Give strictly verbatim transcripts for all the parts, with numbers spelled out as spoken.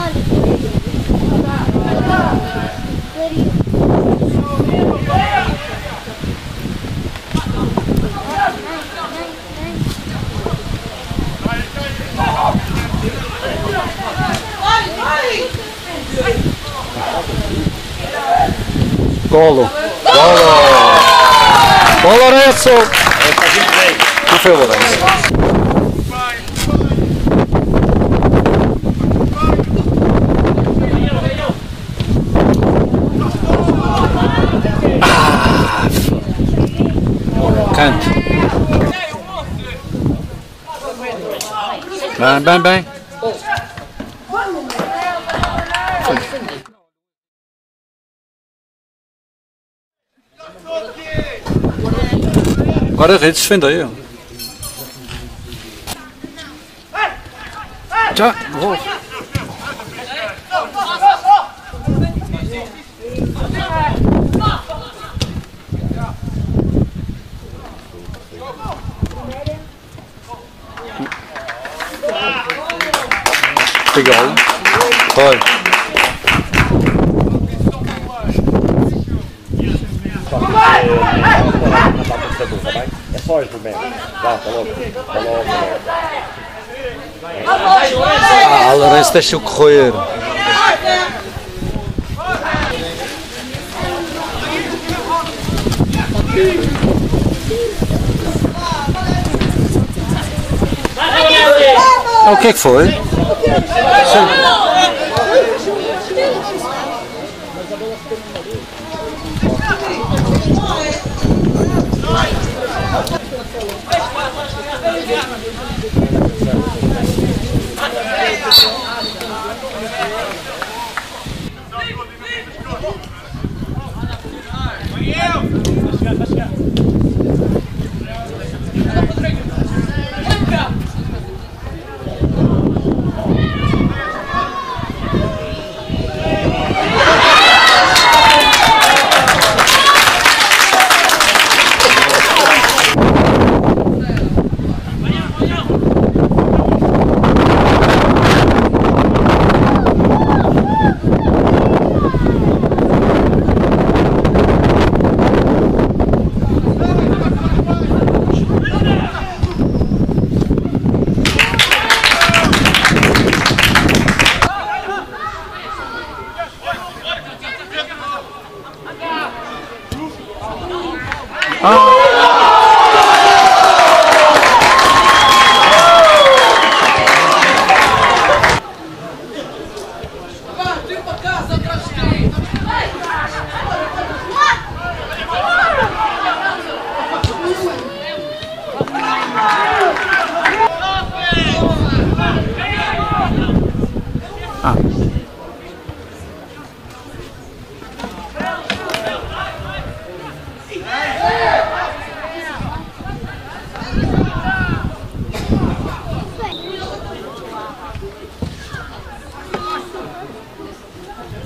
Golo. Golo. O Lourenço. Não foi o Lourenço. Ah. Canto. Bem, bem, bem. Agora a rede defendeu. Já, vou. Pegou. Foi. É só isso mesmo. Tá, tá louco. Tá louco. Ah, Lourenço deixa-o correr. O que é que foi? Sim.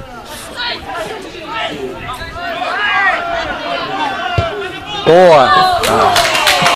Boa!